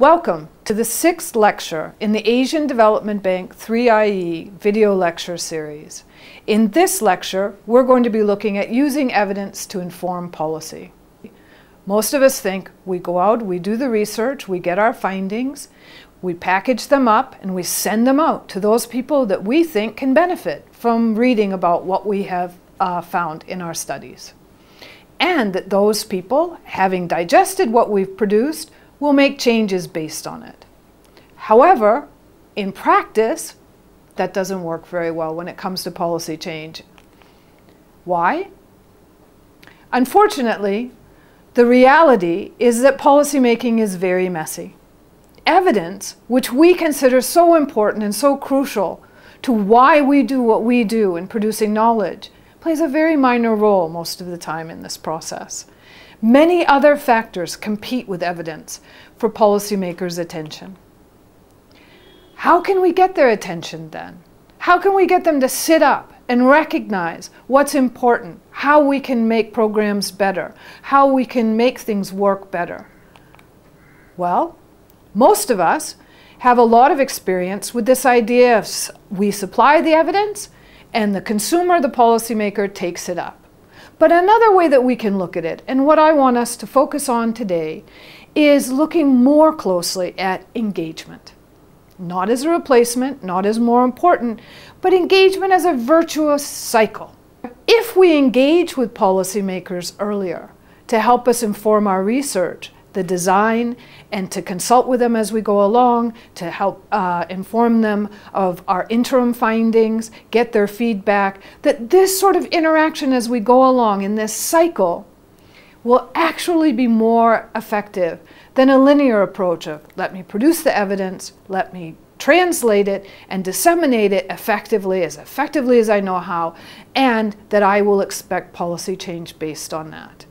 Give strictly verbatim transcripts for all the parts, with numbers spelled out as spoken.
Welcome to the sixth lecture in the Asian Development Bank three I E video lecture series. In this lecture, we're going to be looking at using evidence to inform policy. Most of us think we go out, we do the research, we get our findings, we package them up, and we send them out to those people that we think can benefit from reading about what we have uh, found in our studies. And that those people, having digested what we've produced, will make changes based on it. However, in practice, that doesn't work very well when it comes to policy change. Why? Unfortunately, the reality is that policymaking is very messy. Evidence, which we consider so important and so crucial to why we do what we do in producing knowledge, plays a very minor role most of the time in this process. Many other factors compete with evidence for policymakers' attention. How can we get their attention then? How can we get them to sit up and recognize what's important, how we can make programs better, how we can make things work better? Well, most of us have a lot of experience with this idea of we supply the evidence and the consumer, the policymaker, takes it up. But another way that we can look at it, and what I want us to focus on today, is looking more closely at engagement. Not as a replacement, not as more important, but engagement as a virtuous cycle. If we engage with policymakers earlier to help us inform our research, the design, and to consult with them as we go along, to help uh, inform them of our interim findings, get their feedback, that this sort of interaction as we go along in this cycle will actually be more effective than a linear approach of let me produce the evidence, let me translate it and disseminate it effectively, as effectively as I know how, and that I will expect policy change based on that.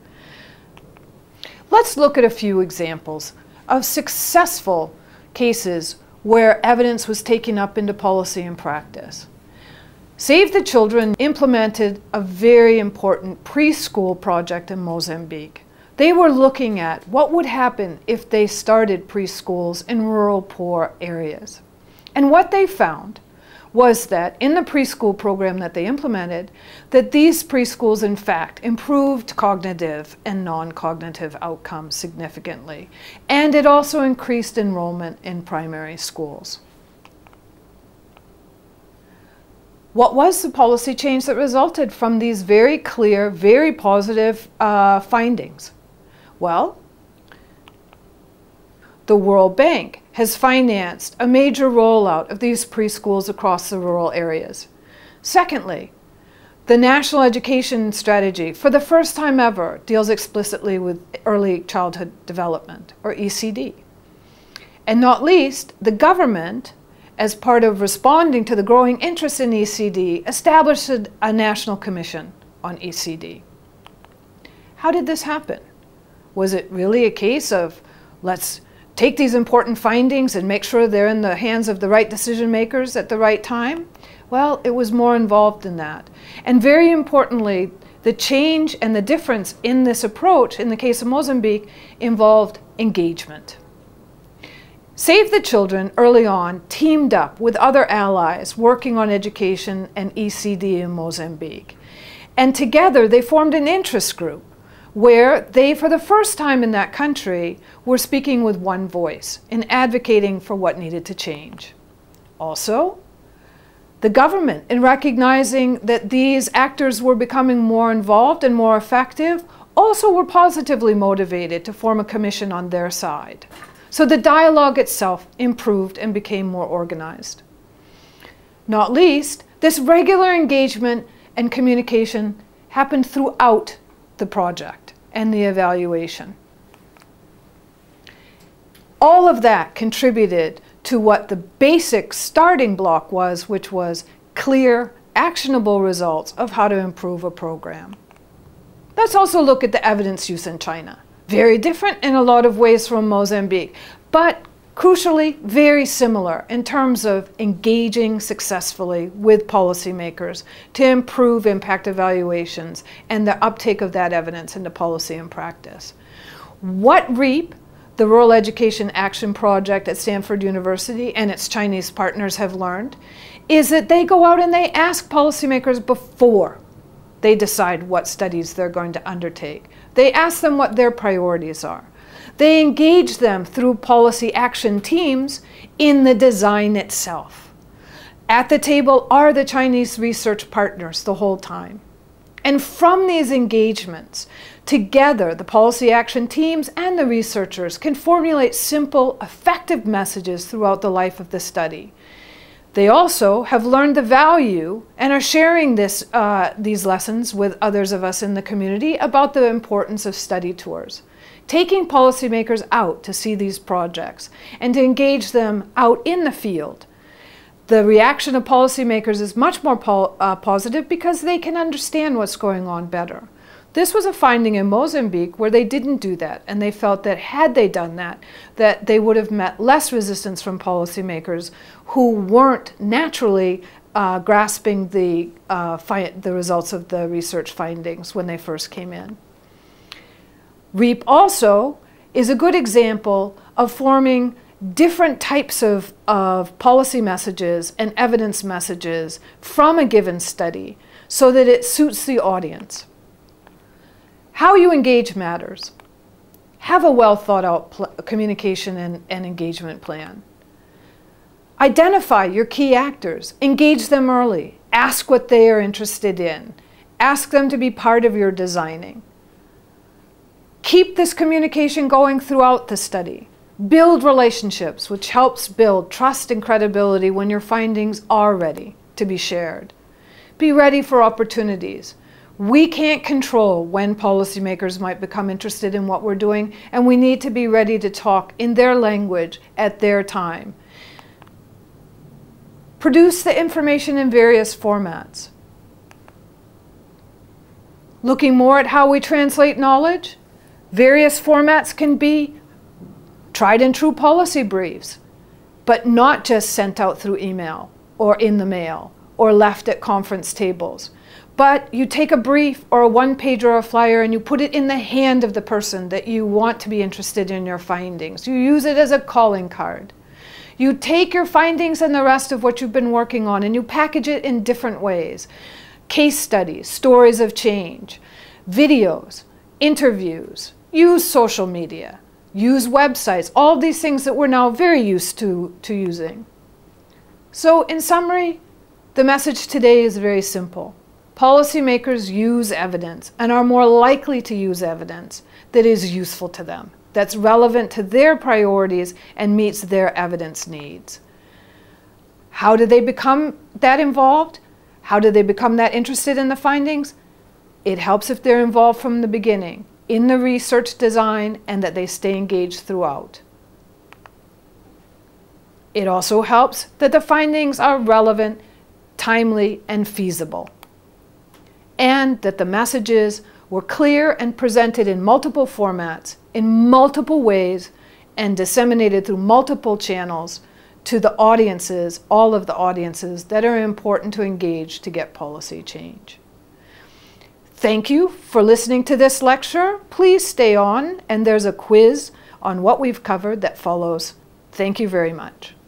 Let's look at a few examples of successful cases where evidence was taken up into policy and practice. Save the Children implemented a very important preschool project in Mozambique. They were looking at what would happen if they started preschools in rural, poor areas. And what they found was that in the preschool program that they implemented, that these preschools in fact improved cognitive and non-cognitive outcomes significantly. And it also increased enrollment in primary schools. What was the policy change that resulted from these very clear, very positive uh, findings? Well, the World Bank has financed a major rollout of these preschools across the rural areas. Secondly, the National Education Strategy, for the first time ever, deals explicitly with early childhood development, or E C D. And not least, the government, as part of responding to the growing interest in E C D, established a National Commission on E C D. How did this happen? Was it really a case of let's take these important findings and make sure they're in the hands of the right decision makers at the right time? Well, it was more involved than that. And very importantly, the change and the difference in this approach, in the case of Mozambique, involved engagement. Save the Children early on teamed up with other allies working on education and E C D in Mozambique. And together they formed an interest group where they, for the first time in that country, were speaking with one voice and advocating for what needed to change. Also, the government, in recognizing that these actors were becoming more involved and more effective, also were positively motivated to form a commission on their side. So the dialogue itself improved and became more organized. Not least, this regular engagement and communication happened throughout the project and the evaluation. All of that contributed to what the basic starting block was, which was clear, actionable results of how to improve a program. Let's also look at the evidence use in China. Very different in a lot of ways from Mozambique, but crucially very similar in terms of engaging successfully with policymakers to improve impact evaluations and the uptake of that evidence into policy and practice. What reap the Rural Education Action Project at Stanford University and its Chinese partners have learned is that they go out and they ask policymakers before they decide what studies they're going to undertake. They ask them what their priorities are. They engage them through policy action teams in the design itself. At the table are the Chinese research partners the whole time. And from these engagements, together the policy action teams and the researchers can formulate simple, effective messages throughout the life of the study. They also have learned the value and are sharing this, uh, these lessons with others of us in the community about the importance of study tours. Taking policymakers out to see these projects and to engage them out in the field. The reaction of policymakers is much more po uh, positive because they can understand what's going on better. This was a finding in Mozambique where they didn't do that, and they felt that had they done that, that they would have met less resistance from policymakers who weren't naturally uh, grasping the, uh, fi the results of the research findings when they first came in. REAP also is a good example of forming different types of, of policy messages and evidence messages from a given study so that it suits the audience. How you engage matters. Have a well thought out communication and, and engagement plan. Identify your key actors. Engage them early. Ask what they are interested in. Ask them to be part of your designing. Keep this communication going throughout the study. Build relationships, which helps build trust and credibility when your findings are ready to be shared. Be ready for opportunities. We can't control when policymakers might become interested in what we're doing, and we need to be ready to talk in their language at their time. Produce the information in various formats. Looking more at how we translate knowledge, various formats can be tried and true policy briefs, but not just sent out through email or in the mail or left at conference tables. But you take a brief or a one-page or a flyer and you put it in the hand of the person that you want to be interested in your findings. You use it as a calling card. You take your findings and the rest of what you've been working on and you package it in different ways. Case studies, stories of change, videos, interviews, use social media, use websites, all these things that we're now very used to, to using. So in summary, the message today is very simple. Policymakers use evidence and are more likely to use evidence that is useful to them, that's relevant to their priorities and meets their evidence needs. How do they become that involved? How do they become that interested in the findings? It helps if they're involved from the beginning in the research design and that they stay engaged throughout. It also helps that the findings are relevant, timely, and feasible, and that the messages were clear and presented in multiple formats, in multiple ways, and disseminated through multiple channels to the audiences, all of the audiences that are important to engage to get policy change. Thank you for listening to this lecture. Please stay on, and there's a quiz on what we've covered that follows. Thank you very much.